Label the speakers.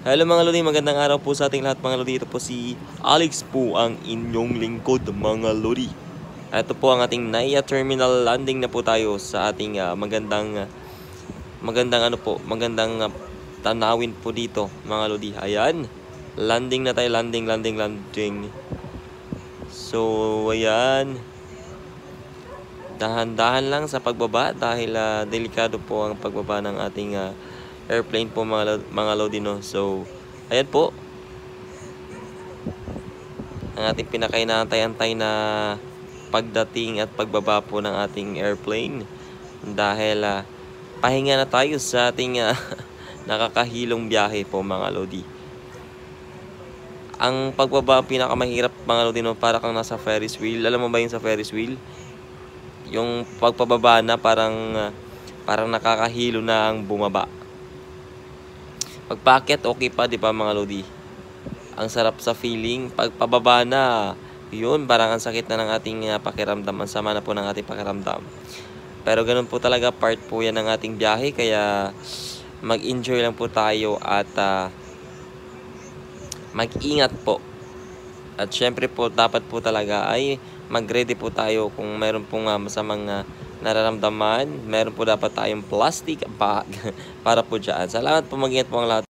Speaker 1: Hello mga Lodi, magandang araw po sa ating lahat mga Lodi. Ito po si Alex po, ang inyong lingkod mga Lodi. Ito po ang ating NAIA Terminal, landing na po tayo sa ating magandang tanawin po dito mga Lodi. Ayan, landing na tayo, landing. So ayan, dahan-dahan lang sa pagbaba dahil delikado po ang pagbaba ng ating airplane po mga Lodi, no? So ayan po ang ating pinakainantay-antay na pagdating at pagbaba po ng ating airplane dahil pahinga na tayo sa ating nakakahilong biyahe po mga Lodi. Ang pagbaba ang pinakamahirap mga Lodi, no? Para kang nasa Ferris wheel. Alam mo ba yung sa Ferris wheel? Yung pagpababa na parang nakakahilo na ang bumaba. Pagpaakyat okay pa, di ba mga Lodi? Ang sarap sa feeling. Pagpababa na, yun, parang ang sakit na ng ating pakiramdam. Ang sama na po ng ating pakiramdam. Pero ganun po talaga, part po yan ng ating biyahe. Kaya mag-enjoy lang po tayo at mag-ingat po. At syempre po, dapat po talaga ay mag-ready po tayo kung meron pong masamang nararamdaman. Meron po dapat tayong plastic bag para po dyan. Salamat po, mag-ingat po ang lahat.